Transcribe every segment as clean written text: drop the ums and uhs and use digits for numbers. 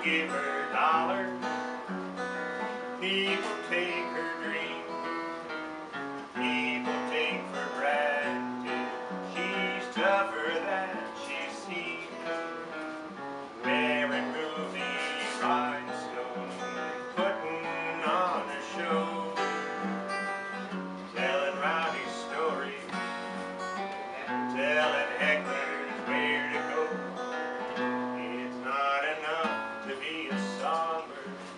give her dollars. People take her dreams. People take for granted she's tougher than she seems. Wearing ruby rhinestones, putting on a show, telling rowdy stories, telling hecklers where to go. It's not enough to be a songbird.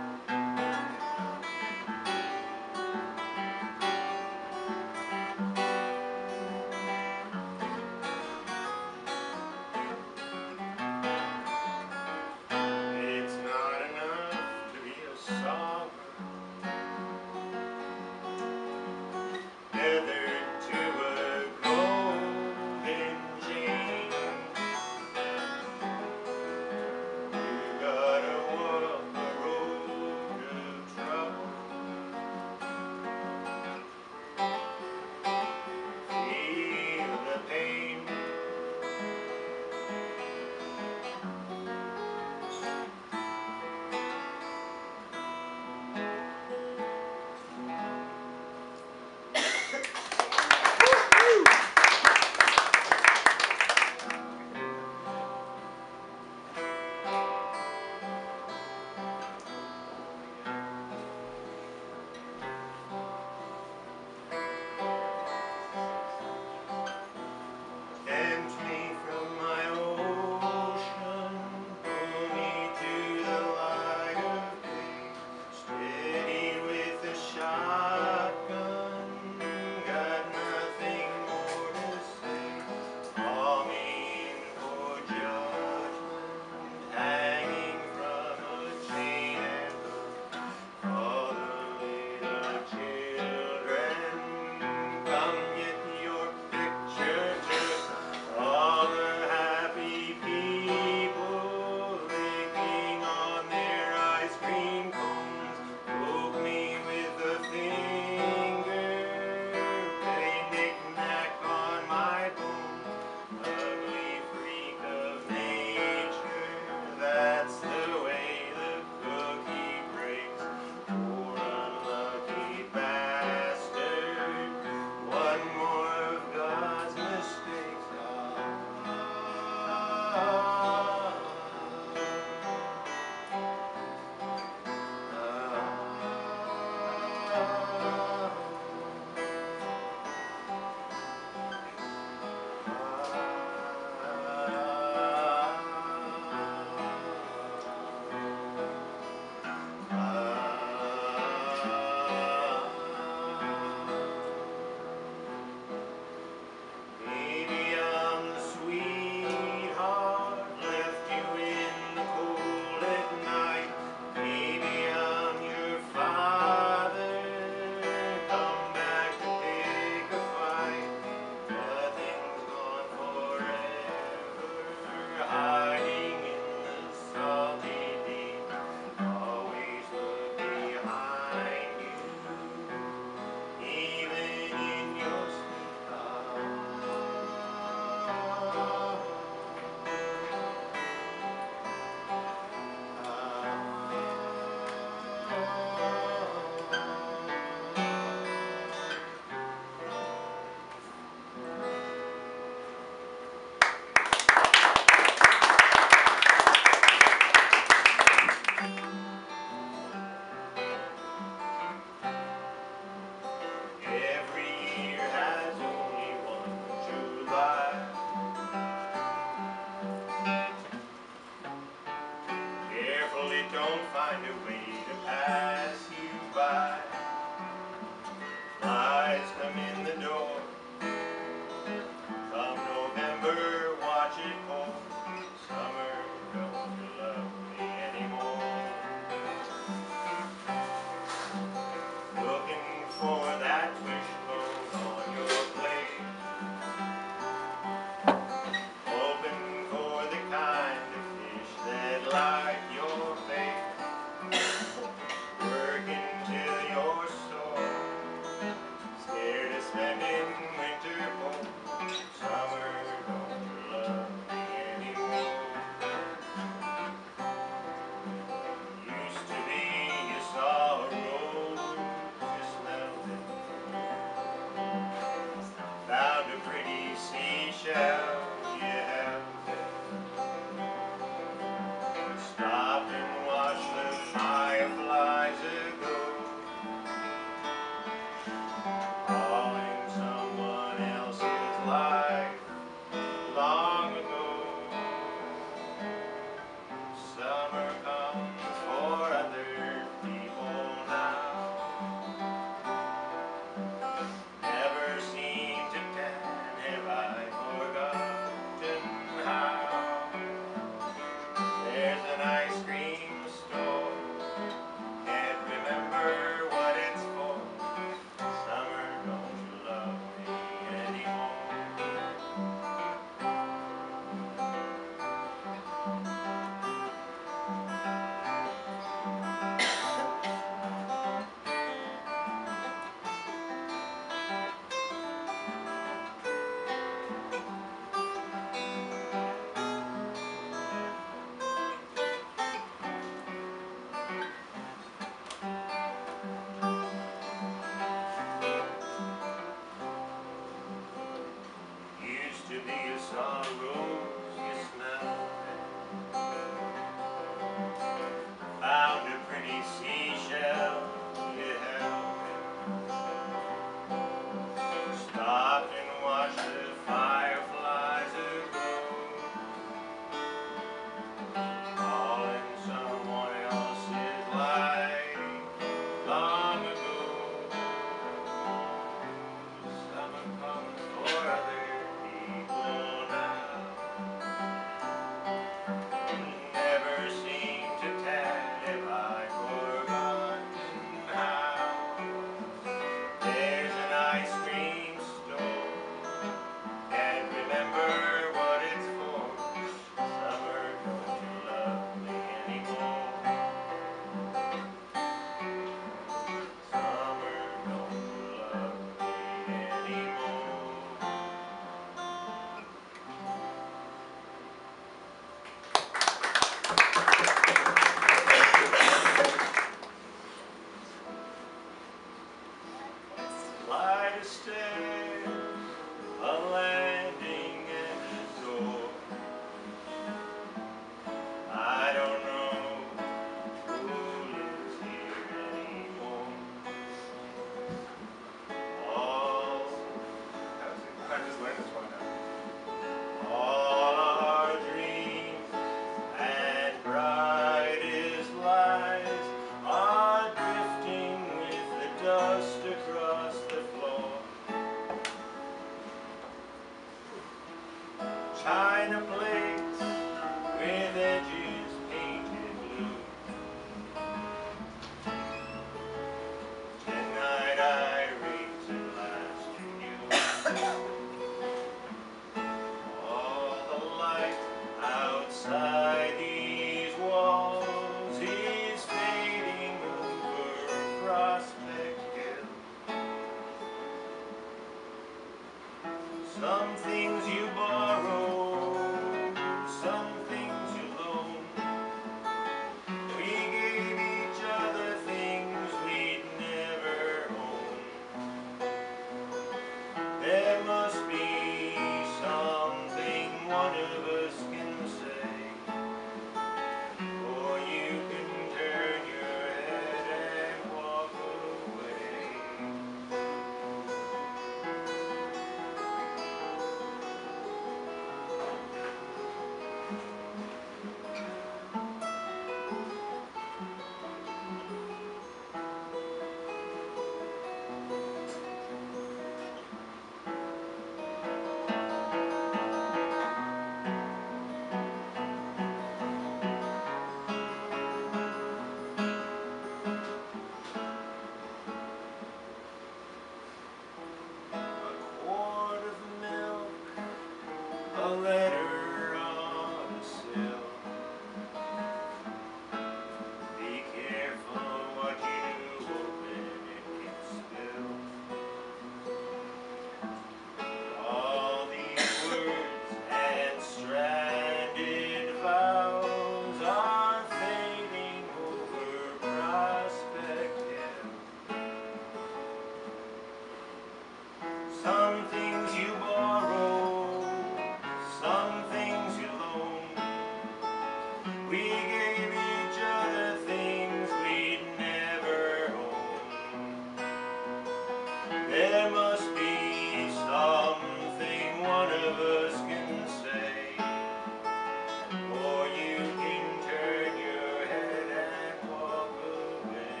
We gave each other things we'd never owned. There must be something one of us can say, or you can turn your head and walk away.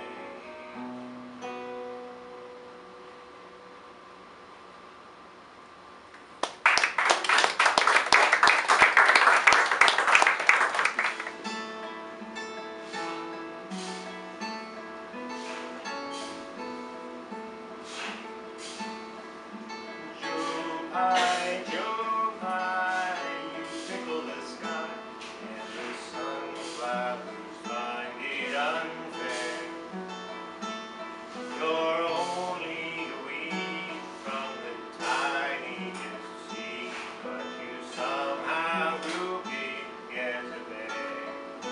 Joe Pye, you tickle the sky, and the sunflowers find it unfair. You're only a weed from the tiniest seed, but you somehow grew big as a bear.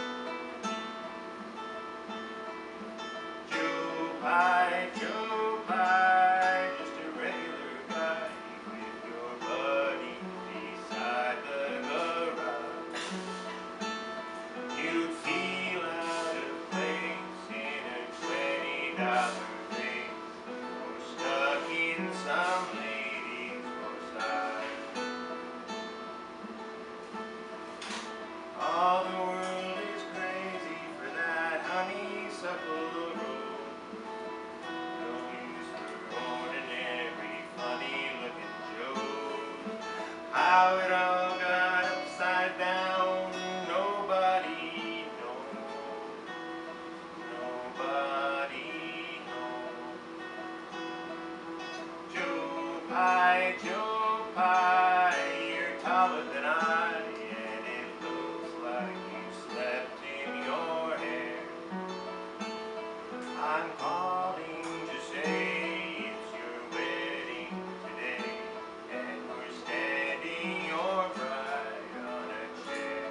Joe Pye, just a regular guy with your buddy beside the garage. You'd feel out of place in a $20 vase, or stuck in some lady's corsage. All the world is crazy for that honeysuckle road. No use for ordinary, funny-looking Joe. How it all got upside down, nobody knows. Nobody knows. Joe Pye, you're taller than I, and it looks like you slept in your hair. I'm calling to say it's your wedding today, and we're standing your bride on a chair.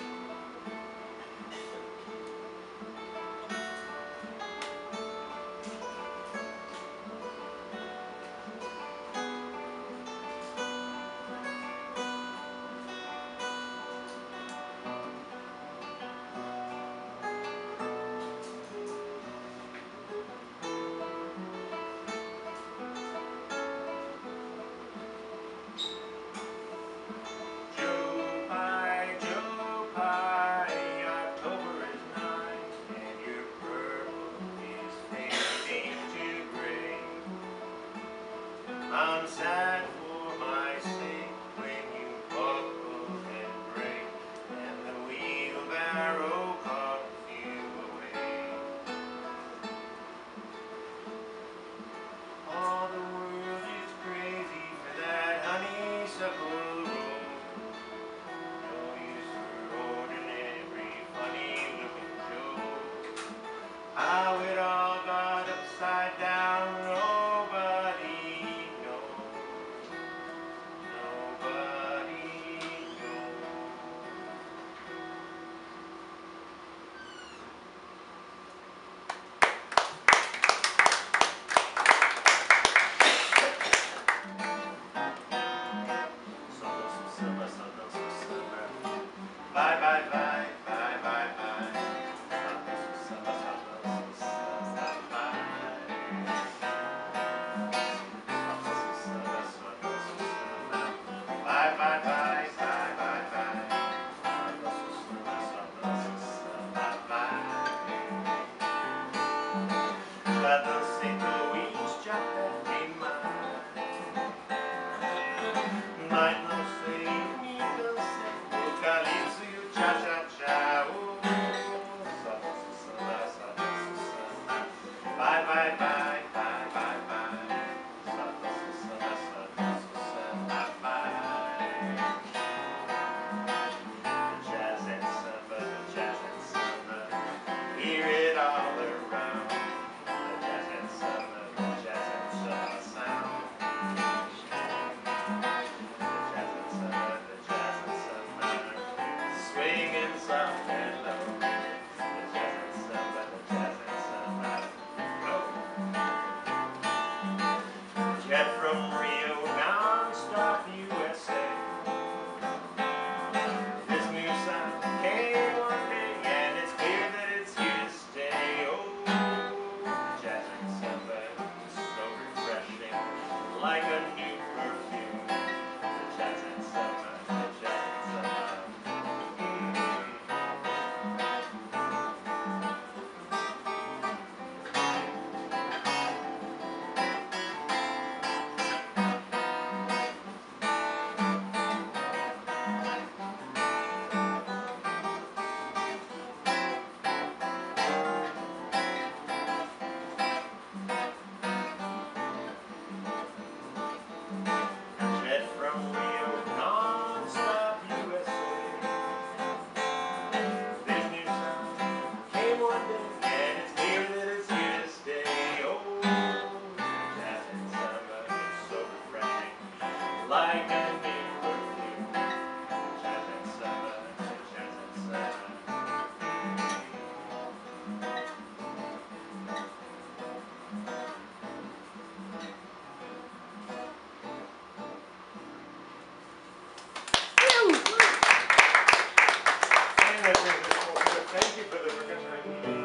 Joe Pye, October is nice, and your purple is fading to gray. I'm sad for my sake when you buckle and break, and the wheelbarrow carts you away. All the world is crazy for that honeysuckle road. How it all got upside down, nobody knows. Nobody knows. Bye, bye, bye, bye, bye, bye. Thank you for the percussion.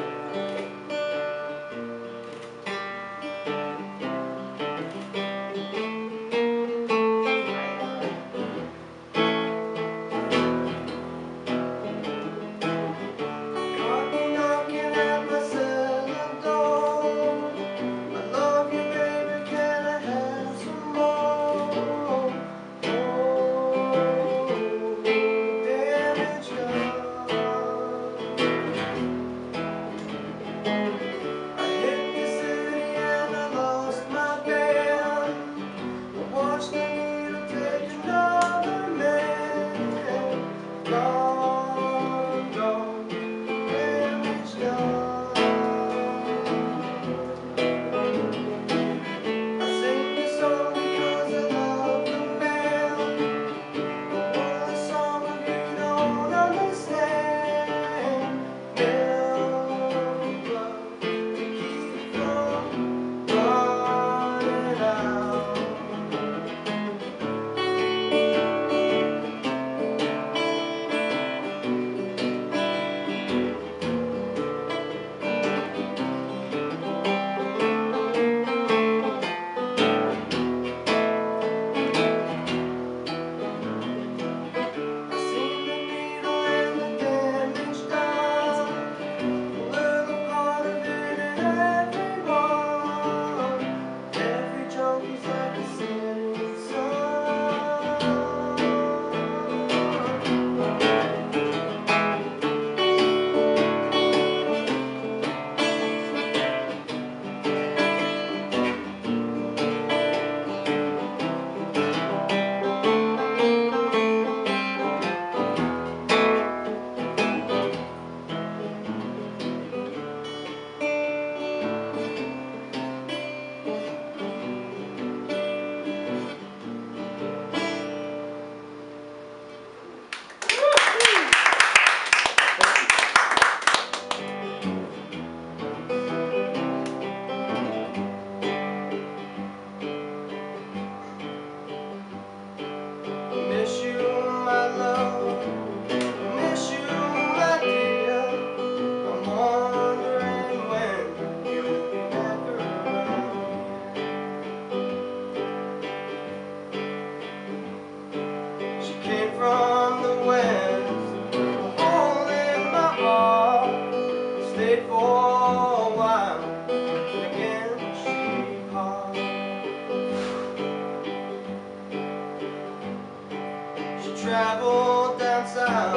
Traveled down south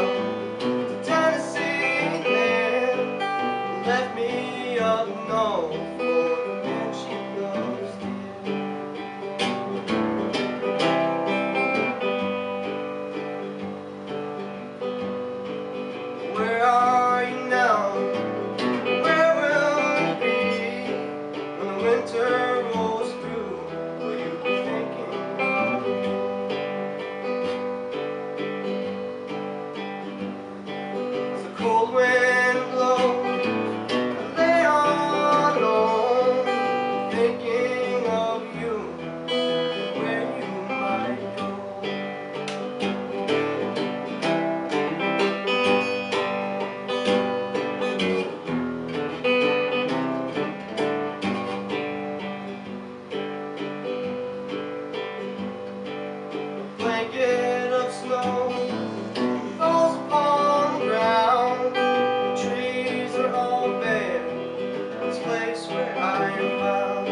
to Tennessee, then left me up north for the man she loves dear. Where are you now? Where will you be when the winter rolls through? Will you be thinking of me? Cold wind blows, I lay on alone, thinking of you and where you might go. A blanket of snow falls upon the ground. The trees are all bare, this place where I am bound.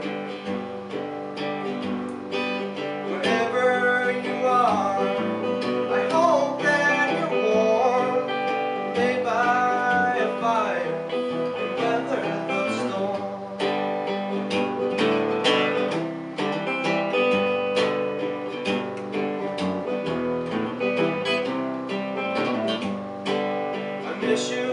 Wherever you are, I hope that you're warm. Lay by a fire and weather the storm. I miss you